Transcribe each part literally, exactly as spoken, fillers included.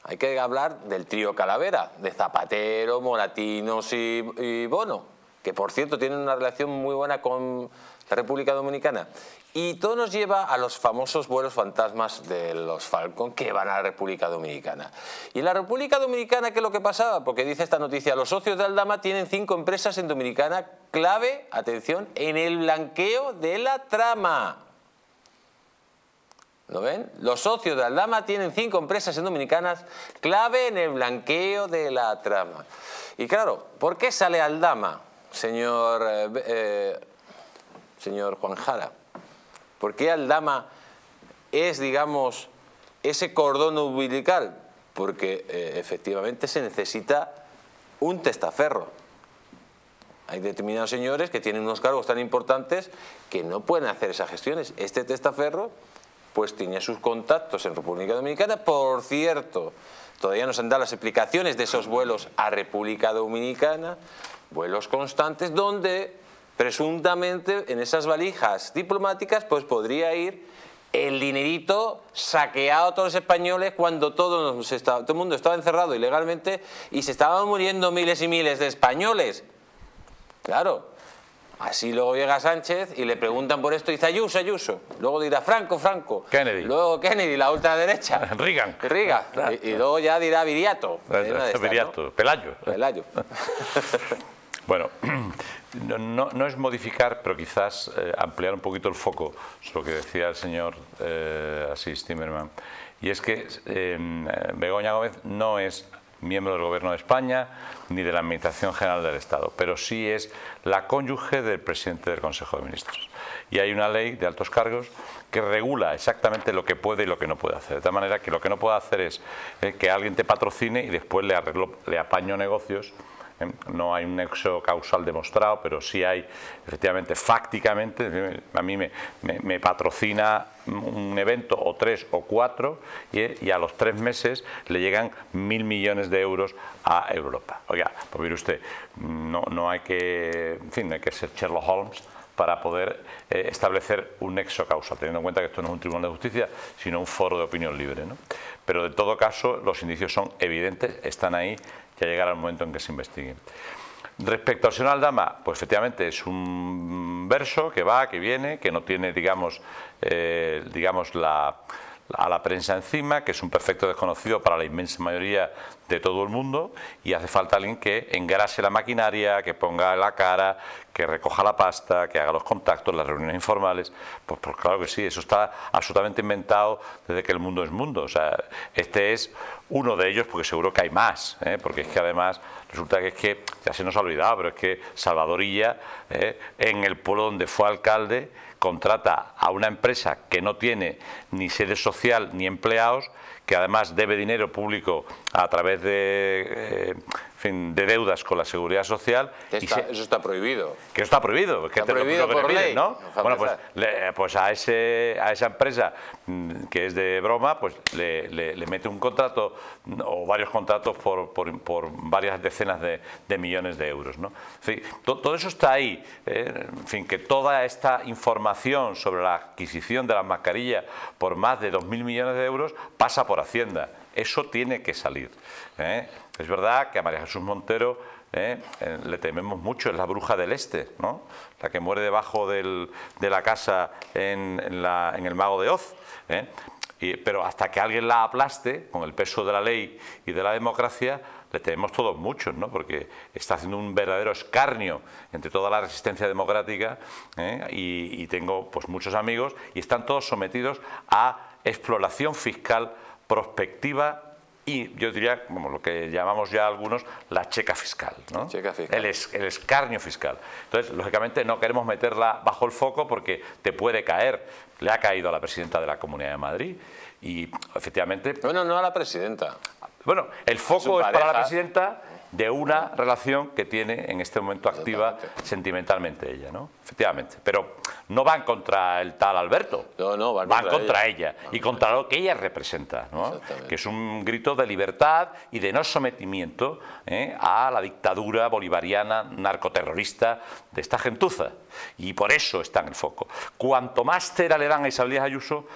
hay que hablar del trío Calavera, de Zapatero, Moratinos y, y Bono, que por cierto tienen una relación muy buena con la República Dominicana. Y todo nos lleva a los famosos vuelos fantasmas de los Falcon que van a la República Dominicana. Y en la República Dominicana, ¿qué es lo que pasaba? Porque dice esta noticia, los socios de Aldama tienen cinco empresas en Dominicana clave, atención, en el blanqueo de la trama. ¿Lo ven? Los socios de Aldama tienen cinco empresas en Dominicanas clave en el blanqueo de la trama. Y claro, ¿por qué sale Aldama, señor, eh, eh, señor Juan Jara? ¿Por qué Aldama es, digamos, ese cordón umbilical? Porque eh, efectivamente se necesita un testaferro. Hay determinados señores que tienen unos cargos tan importantes que no pueden hacer esas gestiones. Este testaferro pues tenía sus contactos en República Dominicana. Por cierto, todavía no se han dado las explicaciones de esos vuelos a República Dominicana, vuelos constantes, donde presuntamente en esas valijas diplomáticas pues podría ir el dinerito saqueado a todos los españoles cuando todo, nos estaba, todo el mundo estaba encerrado ilegalmente y se estaban muriendo miles y miles de españoles. Claro. Así luego llega Sánchez y le preguntan por esto y dice Ayuso, Ayuso. Luego dirá Franco, Franco. Kennedy. Luego Kennedy, la ultraderecha. Reagan. Reagan. Y, y luego ya dirá Viriato. Estas, Viriato. ¿No? Pelayo. Pelayo. Bueno, no, no, no es modificar, pero quizás eh, ampliar un poquito el foco sobre lo que decía el señor eh, Asís Timerman. Y es que eh, Begoña Gómez no es miembro del Gobierno de España ni de la Administración General del Estado, pero sí es la cónyuge del presidente del Consejo de Ministros. Y hay una ley de altos cargos que regula exactamente lo que puede y lo que no puede hacer. De tal manera que lo que no puede hacer es eh, que alguien te patrocine y después le, arreglo, le apaño negocios. ¿eh? No hay un nexo causal demostrado, pero sí hay, efectivamente, fácticamente, a mí me, me, me patrocina un evento o tres o cuatro y, y a los tres meses le llegan mil millones de euros a Europa. Oiga, pues mire usted, no, no hay que, en fin, no hay que ser Sherlock Holmes para poder eh, establecer un nexo causal, teniendo en cuenta que esto no es un tribunal de justicia, sino un foro de opinión libre, ¿no? Pero en todo caso, los indicios son evidentes, están ahí, ya llegará el momento en que se investiguen. Respecto al señor Aldama, pues efectivamente es un verso que va, que viene, que no tiene, digamos, eh, digamos la, a la prensa encima, que es un perfecto desconocido para la inmensa mayoría de todo el mundo, y hace falta alguien que engrase la maquinaria, que ponga la cara, que recoja la pasta, que haga los contactos, las reuniones informales. Pues, pues claro que sí, eso está absolutamente inventado desde que el mundo es mundo. O sea, este es uno de ellos, porque seguro que hay más, ¿eh? Porque es que además resulta que es que, ya se nos ha olvidado, pero es que Salvador Illa, ¿eh? en el pueblo donde fue alcalde, contrata a una empresa que no tiene ni sede social ni empleados, que además debe dinero público a través de, eh, en fin, de deudas con la Seguridad Social. Está, y se, eso está prohibido. Que está prohibido. Que está te prohibido lo, lo por piden, ley. ¿no? No, bueno, pues, le, pues a, ese, a esa empresa que es de broma, pues le, le, le mete un contrato o varios contratos por, por, por varias decenas de, de millones de euros, ¿no? En fin, to, todo eso está ahí. ¿eh? En fin, que toda esta información sobre la adquisición de las mascarillas por más de dos mil millones de euros pasa por Hacienda. Eso tiene que salir. ¿eh? Es verdad que a María Jesús Montero ¿eh? Eh, le tememos mucho, es la bruja del este, ¿no? La que muere debajo del, de la casa en, en, la, en el Mago de Oz. ¿eh? Y, pero hasta que alguien la aplaste con el peso de la ley y de la democracia, le tememos todos muchos, ¿no? Porque está haciendo un verdadero escarnio entre toda la resistencia democrática, ¿eh? y, y tengo pues muchos amigos y están todos sometidos a exploración fiscal prospectiva y yo diría, como lo que llamamos ya algunos, la checa fiscal, ¿no? Checa fiscal. El, es, el escarnio fiscal. Entonces, lógicamente, no queremos meterla bajo el foco porque te puede caer. Le ha caído a la presidenta de la Comunidad de Madrid y, efectivamente... Bueno, no a la presidenta. Bueno, el foco es para la presidenta de una relación que tiene en este momento activa sentimentalmente ella, ¿no? Efectivamente. Pero no van contra el tal Alberto, no, no, van, van contra, contra ella, ella y contra lo que ella representa, ¿no? Que es un grito de libertad y de no sometimiento ¿eh? a la dictadura bolivariana narcoterrorista de esta gentuza. Y por eso está en el foco. Cuanto más cera le dan a Isabel Díaz Ayuso,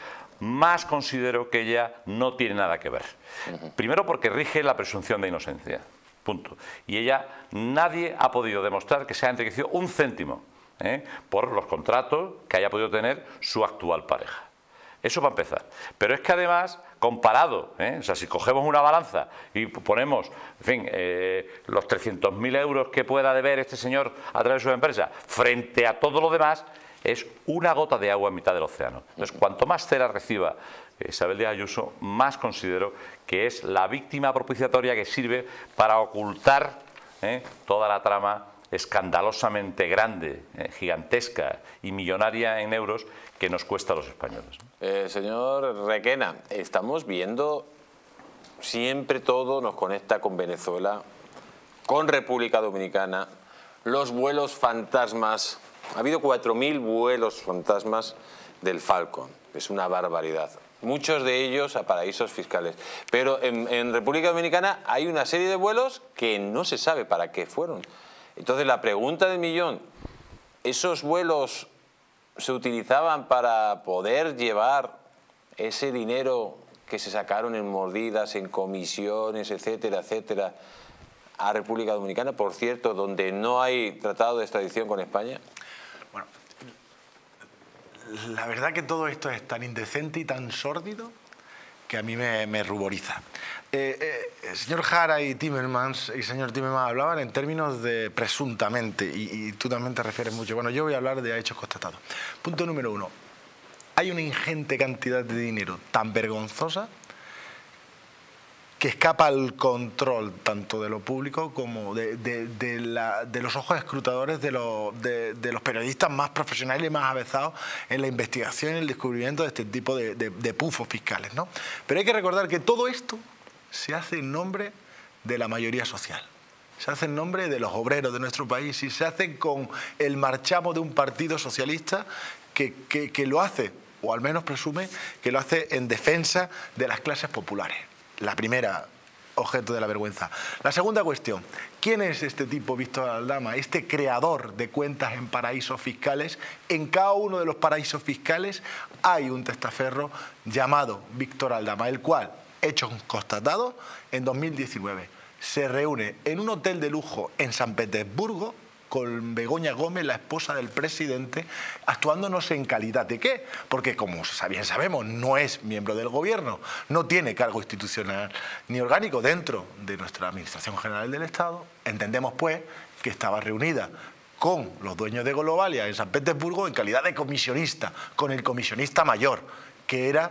más considero que ella no tiene nada que ver. Uh-huh. Primero porque rige la presunción de inocencia, punto. Y ella, nadie ha podido demostrar que se ha enriquecido un céntimo ¿eh? por los contratos que haya podido tener su actual pareja. Eso para empezar. Pero es que además, comparado, ¿eh? o sea, si cogemos una balanza y ponemos, en fin, eh, los trescientos mil euros que pueda deber este señor a través de su empresa, frente a todo lo demás, es una gota de agua en mitad del océano. Entonces, cuanto más cera reciba Isabel Díaz Ayuso, más considero que es la víctima propiciatoria que sirve para ocultar ¿eh? toda la trama escandalosamente grande, eh, gigantesca y millonaria en euros que nos cuesta a los españoles. Eh, señor Requena, estamos viendo siempre todo nos conecta con Venezuela, con República Dominicana, los vuelos fantasmas. Ha habido cuatro mil vuelos fantasmas del Falcon, es una barbaridad. Muchos de ellos a paraísos fiscales. Pero en, en República Dominicana hay una serie de vuelos que no se sabe para qué fueron. Entonces la pregunta del millón, ¿esos vuelos se utilizaban para poder llevar ese dinero que se sacaron en mordidas, en comisiones, etcétera, etcétera, a República Dominicana, por cierto, donde no hay tratado de extradición con España? Bueno, la verdad que todo esto es tan indecente y tan sórdido que a mí me, me ruboriza. Eh, eh, el señor Jara y Timmermans y señor Timmermans hablaban en términos de presuntamente, y, y tú también te refieres mucho. Bueno, yo voy a hablar de hechos constatados. Punto número uno. Hay una ingente cantidad de dinero tan vergonzosa que escapa al control tanto de lo público como de, de, de, la, de los ojos escrutadores de, lo, de, de los periodistas más profesionales y más avezados en la investigación y el descubrimiento de este tipo de, de, de pufos fiscales, ¿no? Pero hay que recordar que todo esto se hace en nombre de la mayoría social. Se hace en nombre de los obreros de nuestro país y se hace con el marchamo de un partido socialista que, que, que lo hace, o al menos presume, que lo hace en defensa de las clases populares. La primera, objeto de la vergüenza. La segunda cuestión, ¿quién es este tipo, Víctor Aldama? Este creador de cuentas en paraísos fiscales. En cada uno de los paraísos fiscales hay un testaferro llamado Víctor Aldama, el cual, hechos constatados, en dos mil diecinueve se reúne en un hotel de lujo en San Petersburgo con Begoña Gómez, la esposa del presidente, actuando no sé en calidad de qué, porque como bien sabemos no es miembro del gobierno, no tiene cargo institucional ni orgánico dentro de nuestra Administración General del Estado. Entendemos pues que estaba reunida con los dueños de Globalia en San Petersburgo en calidad de comisionista, con el comisionista mayor, que era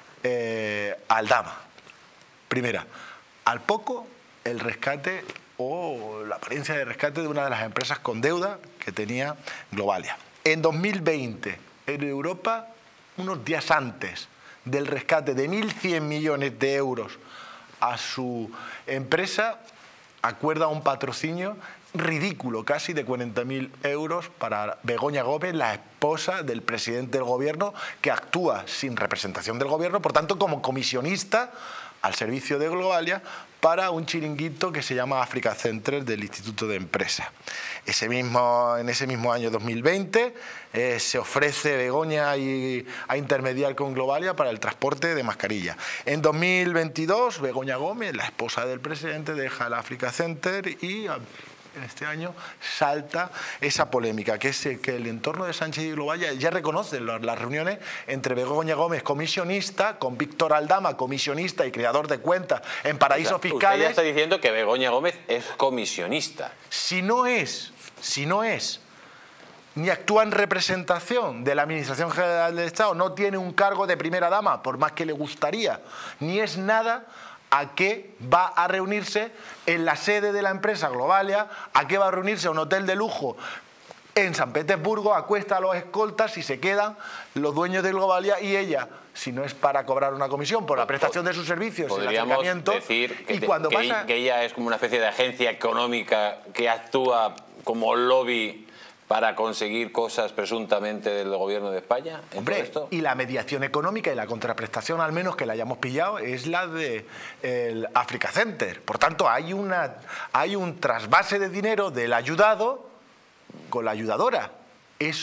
eh, Aldama. Primera, al poco el rescate o la apariencia de rescate de una de las empresas con deuda que tenía Globalia. En dos mil veinte, en Europa, unos días antes del rescate de mil cien millones de euros a su empresa, acuerda un patrocinio ridículo, casi de cuarenta mil euros para Begoña Gómez, la esposa del presidente del gobierno, que actúa sin representación del gobierno, por tanto como comisionista al servicio de Globalia para un chiringuito que se llama Africa Center del Instituto de Empresa. Ese mismo, en ese mismo año dos mil veinte eh, se ofrece Begoña a, a intermediar con Globalia para el transporte de mascarillas. En dos mil veintidós, Begoña Gómez, la esposa del presidente, deja el Africa Center y en este año salta esa polémica, que es que el entorno de Sánchez y Globalia ya reconoce las reuniones entre Begoña Gómez, comisionista, con Víctor Aldama, comisionista y creador de cuentas en paraísos o sea, fiscales. Usted ya está diciendo que Begoña Gómez es comisionista. Si no es, si no es, ni actúa en representación de la Administración General del Estado, no tiene un cargo de primera dama, por más que le gustaría, ni es nada, ¿a qué va a reunirse en la sede de la empresa Globalia? ¿A qué va a reunirse a un hotel de lujo en San Petersburgo? Acuesta a los escoltas y se quedan los dueños de Globalia y ella, si no es para cobrar una comisión por la prestación de sus servicios, el acercamiento, decir que, y cuando que, pasa... que ella es como una especie de agencia económica que actúa como lobby para conseguir cosas presuntamente del gobierno de España. Hombre, esto? Y la mediación económica y la contraprestación, al menos que la hayamos pillado, es la de el Africa Center. Por tanto, hay, una, hay un trasvase de dinero del ayudado con la ayudadora. Eso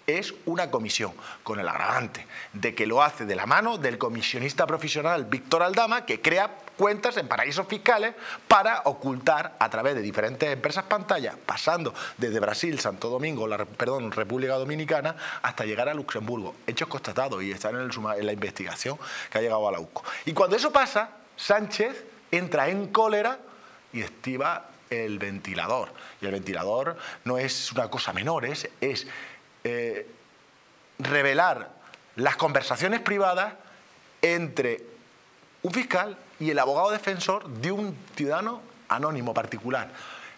es una comisión, con el agravante de que lo hace de la mano del comisionista profesional Víctor Aldama, que crea cuentas en paraísos fiscales para ocultar a través de diferentes empresas pantalla, pasando desde Brasil, Santo Domingo, la, perdón, República Dominicana, hasta llegar a Luxemburgo. Hechos constatados y están en, el, en la investigación que ha llegado a la U C O. Y cuando eso pasa, Sánchez entra en cólera y activa el ventilador. Y el ventilador no es una cosa menor, es, es eh, revelar las conversaciones privadas entre un fiscal y el abogado defensor de un ciudadano anónimo particular.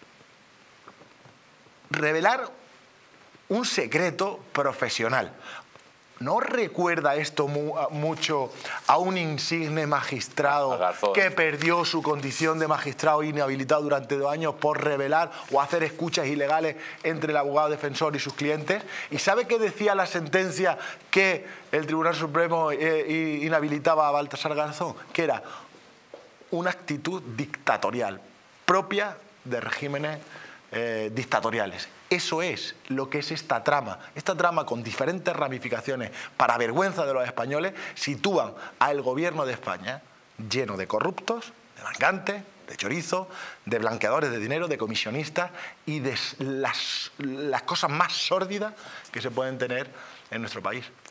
Revelar un secreto profesional. ¿No recuerda esto mu mucho a un insigne magistrado que perdió su condición de magistrado inhabilitado durante dos años por revelar o hacer escuchas ilegales entre el abogado defensor y sus clientes? ¿Y sabe qué decía la sentencia que el Tribunal Supremo eh, inhabilitaba a Baltasar Garzón? Que era una actitud dictatorial, propia de regímenes eh, dictatoriales. Eso es lo que es esta trama. Esta trama, con diferentes ramificaciones, para vergüenza de los españoles, sitúan al gobierno de España lleno de corruptos, de mangantes, de chorizos, de blanqueadores de dinero, de comisionistas y de las, las cosas más sórdidas que se pueden tener en nuestro país.